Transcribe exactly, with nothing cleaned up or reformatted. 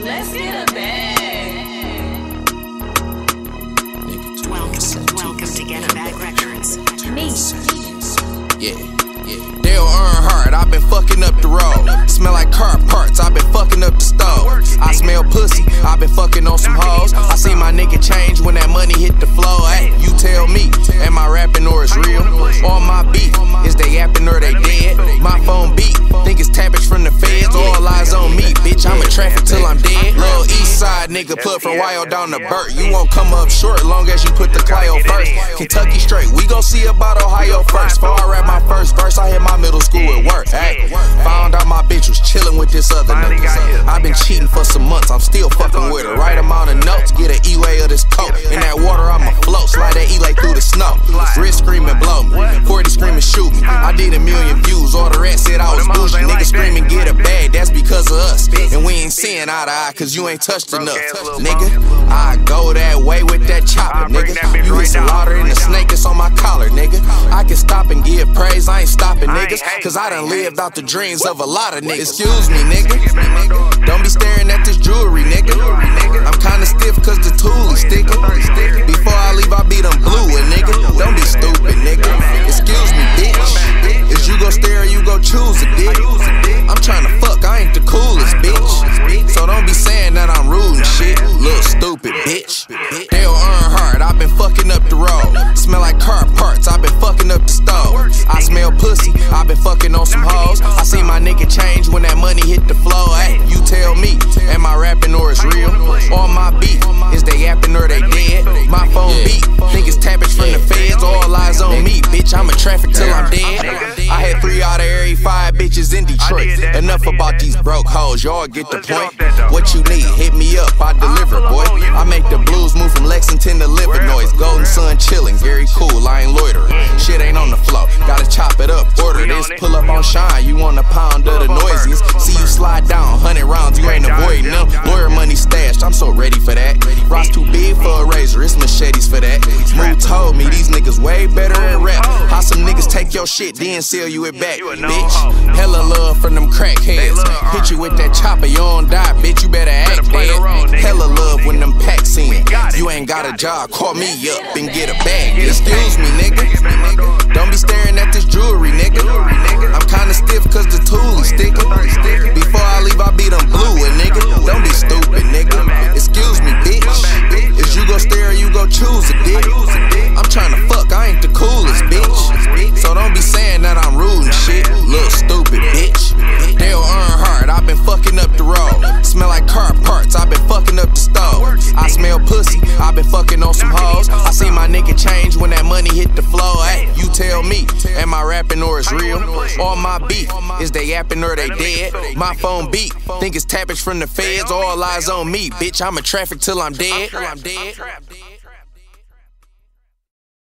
Let's get a bag. Welcome, welcome to Get a Bag Records. Me. Yeah, yeah. Dale Earnhardt, I've been fucking up the road. Smell like car parts, I've been fucking up the stove. I smell pussy, I've been fucking on some hoes. I see my nigga change when that money hit the flow. Hey, you tell me, am I rapping or it's real? All my beat, is they yapping or they dead? My phone beat, think it's tappage from the feds. All eyes on me, bitch, I'm in traffic till I'm dead. Lil East Side nigga, put from Wyo down to Burt. You won't come up short long as you put the Clio first. Kentucky straight, we gon' see about Ohio first. Before I rap my first verse, I hit my middle school at work. Hey, found out my bitch was chillin' with this other nigga. I've been cheating for some months, I'm still fucking with her. Right amount of notes, get an E-way of this coat. In that water, I'ma float, slide that E-lay through the snow. Wrist screaming, blow me. forty screaming, shoot me. I did a million views, all the rest said I was bougie. Niggas screaming, get a bag, that's because of us. And we ain't seeing eye to eye, cause you ain't touched enough. Nigga, I go that way with that chopper, nigga. You hit some water in the snake, it's on my collar, nigga. I can stop and give praise, I ain't stopping niggas, cause I done lived out the dreams of a lot of niggas. Excuse me, nigga, don't be staring at this jewelry, nigga. I'm kinda stiff cause the tool is sticking. Before I leave, I beat them blue, and nigga, don't be stupid, nigga. Excuse me, bitch, is you gon' stare or you gon' choose a dick? I'm tryna fuck, I ain't the coolest, bitch. So don't be saying that I'm rude and shit, little stupid bitch. Dale Earnhardt, I've been fucking up the road. Smell like car parts, I've been fucking up the stove. I smell pussy, I've been fucking on some hoes. I see my nigga change when that money hit the flow. Hey, you tell me, am I rapping or it's real? All my beat, is they yapping or they dead? My phone beat, think it's tappage from the feds. All eyes on me, bitch, I'm in traffic till I'm dead. I had three out of every five bitches in Detroit. Enough about these broke hoes, y'all get the point. What you need, hit me up, I deliver, boy. I make the blues move from Lexington to Livernois. Golden Sun chillin', Gary Cool, I ain't loitering. Shit ain't on the flow, gotta chop it up, order this. Pull up on Shine, you want a pound of the noisiest. See you slide down, hundred rounds, you ain't avoiding them. Lawyer money stashed, I'm so ready for that. Ross too big for a razor, it's machetes for that. Smooth told me these niggas way better at rap. How some niggas take your shit, then sell you it back, bitch. Hella love from them crackheads. Hit you with that chopper, you don't die, bitch, you better act dead. Hella love when them packs in. You ain't got a job, call me up and get a bag. Excuse me, nigga, don't be staring at this jewelry, nigga. I'm kinda stiff cause the tool is sticking. Before I leave, I beat them blue, and nigga, don't be stupid, nigga. Excuse me, bitch, is you gon' stare or you gon' choose a dick? I'm tryna fuck, I ain't the coolest, bitch. So don't be saying that I'm rude and shit, little stupid bitch. Dale Earnhardt, I've been fucking up the road. Smell like car parts, I've been fucking up the stove. I smell pussy, I've been fucking on some hoes. I see my nigga change when that money hit the flow. Hey, you tell me, am I rapping or it's real? All my beat, is they yapping or they dead? My phone beat, think it's tappage from the feds. All eyes on me, bitch, I'm in traffic till I'm dead.